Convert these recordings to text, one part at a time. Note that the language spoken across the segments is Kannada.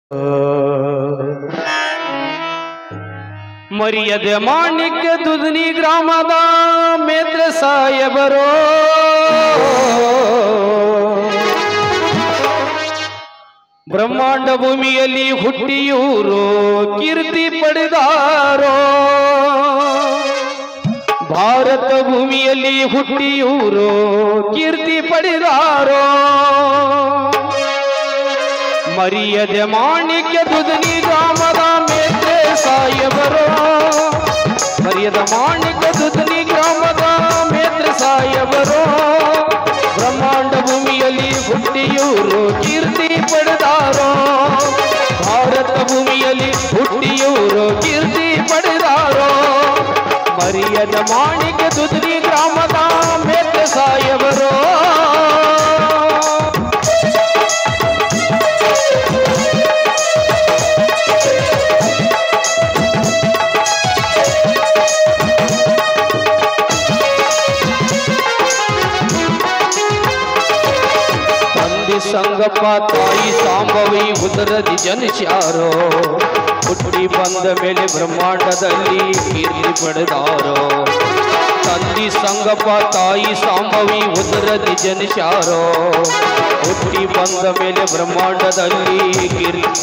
ಮರ್ಯಾದೆ ಮಾಣಿಕ್ಯ ದುಧನಿ ಗ್ರಾಮದ ಮೇತ್ರ ಸಾಯಬರೋ ಬ್ರಹ್ಮಾಂಡ ಭೂಮಿಯಲ್ಲಿ ಹುಟ್ಟಿಯೂರು ಕೀರ್ತಿ ಪಡೆದಾರೋ ಭಾರತ ಭೂಮಿಯಲ್ಲಿ ಹುಟ್ಟಿಯೂರು ಕೀರ್ತಿ ಪಡೆದಾರೋ ಮರ್ಯಾದೆ ಮಾಣಿಕ್ಯ ದುಧನಿ ಗ್ರಾಮದ ಮೇತ್ರ ಸಾಯಬರೋ ಮರ್ಯಾದ ಮಾಣಿಕ್ಯ ದುಧನಿ ಗ್ರಾಮದ ಮೇತ್ರ ಸಾಯಬರೋ ಬ್ರಹ್ಮಾಂಡ ಭೂಮಿಯಲ್ಲಿ ಹುಟ್ಟಿಯೂರು ಕೀರ್ತಿ ಪಡೆದಾರೋ ಭಾರತ ಭೂಮಿಯಲ್ಲಿ ಹುಟ್ಟಿಯೂರು ಕೀರ್ತಿ ಪಡೆದಾರೋ ಮರ್ಯಾದ ಮಾಣಿಕ್ಯ ದುಧನಿ ಗ್ರಾಮದ ಮೇತ್ರ ಸಾಯಬರೋ ಸಂಗಪ್ಪ ತಾಯಿ ಸಾಂಬವಿ ಉದರದಿ ಜನಿಸ್ಯಾರೋ ಹುಟ್ಟಿ ಬಂದ ಮೇಲೆ ಬ್ರಹ್ಮಾಂಡದಲ್ಲಿ ಕೀರ್ತಿ ಪಡೆದಾರೋ ತಂದಿ ಸಂಗಪ್ಪ ತಾಯಿ ಸಾಂಬವಿ ಉದರದಿ ಜನಿಸ್ಯಾರೋ ಹುಟ್ಟಿ ಬಂದ ಮೇಲೆ ಬ್ರಹ್ಮಾಂಡದಲ್ಲಿ ಕೀರ್ತಿ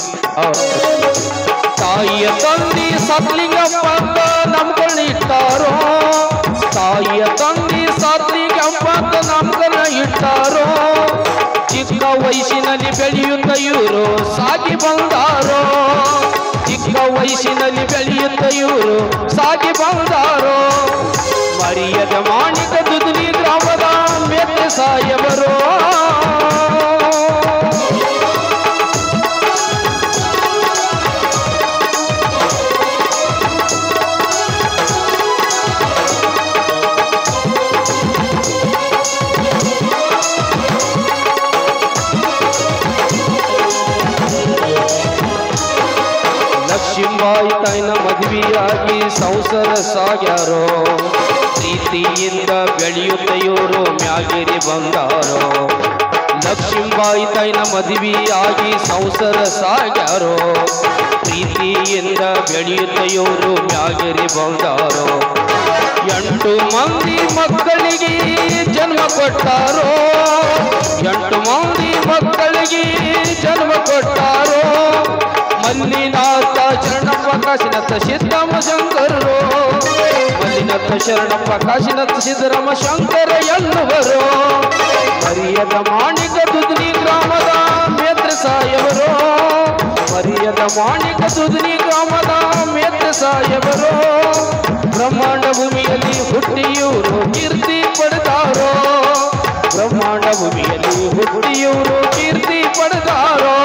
ತಾಯಿಯ ತಂದಿ ಸತ್ಲಿಂಗಪ್ಪ ಅಂತ ನಂಬ್ಕೊಂಡಿಟ್ಟಾರೋ ತಾಯಿಯ ತಂದಿ ಸತ್ಲಿಂಗಪ್ಪ ಅಂತ ನಂಬ್ಕನ ಇಟ್ಟಾರೋ ಚಿಕ್ಕ ವಯಸ್ಸಿನಲ್ಲಿ ಬೆಳೆಯುತ್ತ ಇವರು ಸಾಗಿ ಬಂದಾರೋ ಚಿಕ್ಕ ವಯಸ್ಸಿನಲ್ಲಿ ಬೆಳೆಯುತ್ತ ಇವರು ಸಾಗಿ ಬಂದಾರೋ ಮರ್ಯಾದ ಮಾಣಿಕ್ಯ ದುಧನಿ ಗ್ರಾಮದ ಮೇತ್ರ ಸಾಯಬರೋ ಲಕ್ಷ್ಮೀಬಾಯಿ ತಾಯಿನ ಮದುವೆಯಾಗಿ ಸಂಸಾರ ಸಾಗ್ಯಾರೋ ಪ್ರೀತಿಯಿಂದ ಬೆಳೆಯುತ್ತ ಇವರು ಮ್ಯಾಗೇರಿ ಬಂದಾರೋ ಲಕ್ಷ್ಮೀಬಾಯಿ ತಾಯಿನ ಮದುವೆಯಾಗಿ ಸಂಸಾರ ಸಾಗ್ಯಾರೋ ಪ್ರೀತಿಯಿಂದ ಬೆಳೆಯುತ್ತ ಇವರು ಮ್ಯಾಗೇರಿ ಬಂದಾರೋ 8 ಮಂದಿ ಮಕ್ಕಳಿಗೆ ಜನ್ಮ ಕೊಟ್ಟಾರೋ 8 ಮಂದಿ ಮಕ್ಕಳಿಗೆ ಜನ್ಮ ಕೊಟ್ಟಾರೋ ಮಲ್ಲಿನಾಥ ಶರಣಪ್ಪ ಕಾಶಿನಾಥ ಸಿದ್ದರಾಮ ಶಂಕರರು ಮಲ್ಲಿನಾಥ ಶರಣಪ್ಪ ಕಾಶಿನಾಥ ಸಿದ್ದರಾಮ ಶಂಕರ ಎನ್ನುವರು ಮರ್ಯಾದ ಮಾಣಿಕ್ಯ ದುಧನಿ ಗ್ರಾಮದ ಮೇತ್ರ ಸಾಯಬರೋ ಮರ್ಯಾದ ಮಾಣಿಕ್ಯ ದುಧನಿ ಗ್ರಾಮದ ಮೇತ್ರ ಸಾಯಬರೋ ಬ್ರಹ್ಮಾಂಡ ಭೂಮಿಯಲ್ಲಿ ಹುಟ್ಟಿಯೂರು ಕೀರ್ತಿ ಪಡೆದಾರೋ ಬ್ರಹ್ಮಾಂಡ ಭೂಮಿಯಲ್ಲಿ ಹುಟ್ಟಿಯೂರು ಕೀರ್ತಿ ಪಡೆದಾರೋ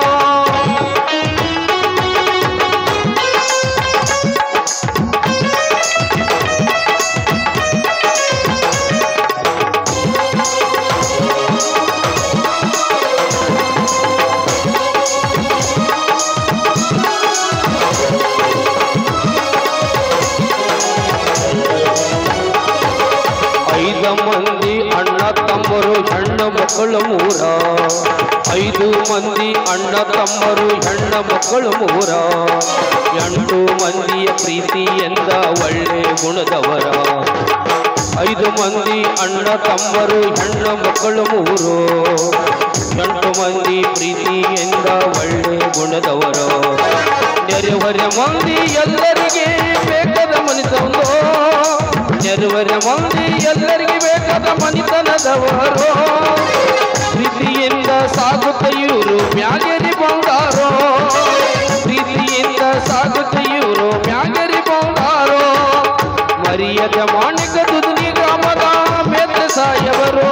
ಮಂದಿ ಅಣ್ಣ ತಮ್ಮರು ಹೆಣ್ಣ ಮಕ್ಕಳು 3 5 ಮಂದಿ ಅಣ್ಣ ತಮ್ಮರು ಹೆಣ್ಣ ಮಕ್ಕಳು 3 8 ಮಂದಿಯ ಪ್ರೀತಿಯಿಂದ ಒಳ್ಳೆ ಗುಣದವರ 5 ಮಂದಿ ಅಣ್ಣ ತಮ್ಮರು ಹೆಣ್ಣ ಮಕ್ಕಳು 3 8 ಮಂದಿ ಪ್ರೀತಿಯಿಂದ ಒಳ್ಳೆ ಗುಣದವರು ನೆರೆಹೊರೆ ಮಂದಿ ಎಲ್ಲರಿಗೆ ಬೇಕಾದ ಮನಿತಂದೋ ನೆರೆಹೊರೆ ಮಂದಿ ಎಲ್ಲರಿಗೆ ಬೇಕಾದ ಮನಿತನದವರು ಪ್ರೀತಿಯಿಂದ ಸಾಗುತ್ತ ಇವರು ಮ್ಯಾಗೇರಿ ಬಂದಾರೋ ಪ್ರೀತಿಯಿಂದ ಸಾಗುತ್ತ ಇವರು ಮ್ಯಾಗೇರಿ ಬಂದಾರೋ ಮರ್ಯಾದ ಮಾಣಿಕ್ಯ ದುಧನಿ ಗ್ರಾಮದ ಮೇತ್ರ ಸಾಯಬರೋ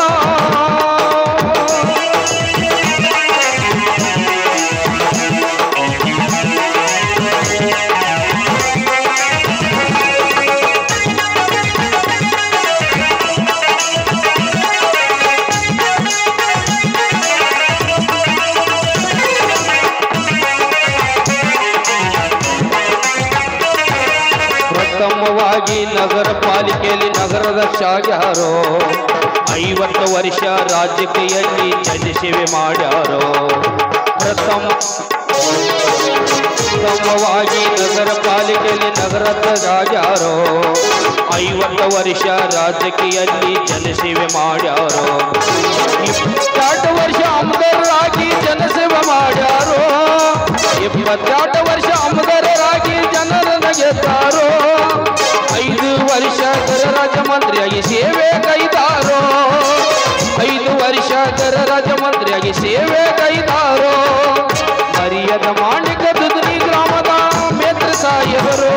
ಪ್ರಥಮವಾಗಿ ನಗರ ಪಾಲಿಕೆಯಲ್ಲಿ ನಗರಾಧ್ಯಕ್ಷರಾಗ್ಯಾರೋ 50 ವರ್ಷ ರಾಜಕೀಯದಲ್ಲಿ ಜನಸೇವೆ ಮಾಡ್ಯಾರೋ ಕ್ರಮವಾಗಿ ನಗರ ಪಾಲಿಕೆಯಲ್ಲಿ ನಗರದ ರಾಜಾರೋ 50 ವರ್ಷ ರಾಜಕೀಯಲ್ಲಿ ಜನಸೇವೆ ಮಾಡ್ಯಾರೋ 22 ವರ್ಷ ಅಮರರಾಗಿ ಜನಸೇವೆ ಮಾಡ್ಯಾರೋ 22 ವರ್ಷ ಅಮರರಾಗಿ ಜನರನ್ನು ಗೆದ್ದಾರೋ 5 ವರ್ಷ ಗೃಹ ರಾಜ್ಯ ಮಂತ್ರಿಯಾಗಿ ಸೇವೆ ಕೈದಾರೋ 5 ವರ್ಷ ಗೃಹ ರಾಜ್ಯ ಮಂತ್ರಿಯಾಗಿ ಸೇವೆ ಕೈದಾರೋ ಮರ್ಯಾದ ಮಾಣಿಕ ದುದ್ನಿ ಗ್ರಾಮದ ಮೇತ್ರ ಸಾಹೇಬರು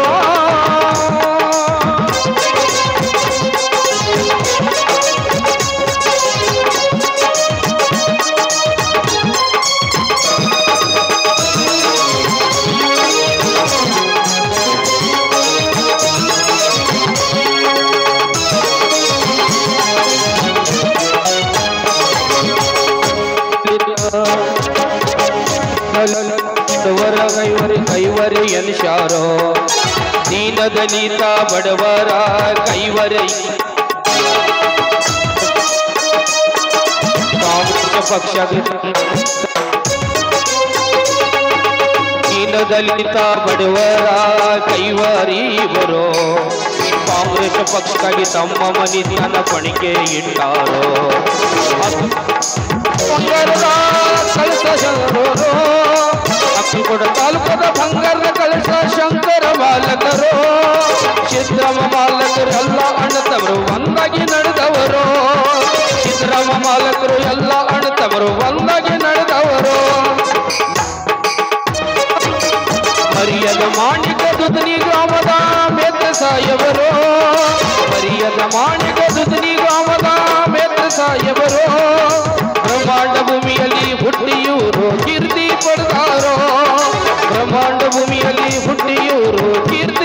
ಕೈವರಿ ಎನ್ಶಾರೋ ದೀನ ದಲಿತ ಬಡವರ ಕೈವರಿ ಕಾಂಗ್ರೆಸ್ ಪಕ್ಷ ದೀನ ದಲಿತ ಬಡವರ ಕೈವರಿ ಬರೋ ಕಾಂಗ್ರೆಸ್ ಪಕ್ಷಕ್ಕಾಗಿ ತಮ್ಮ ಮನಿತನ ಪಣಿಕೆ ಇಟ್ಟಾರೋ ಅಕ್ಕಿಕೊಡ ತಾಲೂಕದ ಬಂಗಾರದ ಕಳಸ ಶಂಕರ ಮಾಲಕರು ಸಿದ್ದರಾಮ ಮಾಲಕರು ಎಲ್ಲ ಅಣ್ಣತವರು ಒಂದಾಗಿ ನಡೆದವರು ಸಿದ್ದರಾಮ ಮಾಲಕರು ಎಲ್ಲ ಅಣ್ಣತವರು ಒಂದಾಗಿ ನಡೆದವರು ಮರ್ಯಾದ ಮಾಣಿಕ ದುದ್ನಿ ಗ್ರಾಮದ ಮೇತ್ರ ಸಾಹೇಬರು ಮರ್ಯಾದ ಮಾಣಿಕ ದುದ್ನಿ ಗ್ರಾಮದ ಮೇತ್ರ ಸಾಹೇಬರು ಬ್ರಹ್ಮಾಂಡ ಭೂಮಿಯಲ್ಲಿ ಹುಟ್ಟಿಯೂರು ಕೀರ್ತಿ ಪಡೆದಾರೋ ಬ್ರಹ್ಮಾಂಡ ಭೂಮಿಯಲ್ಲಿ ಹುಟ್ಟಿಯೂರು ಕೀರ್ತಿ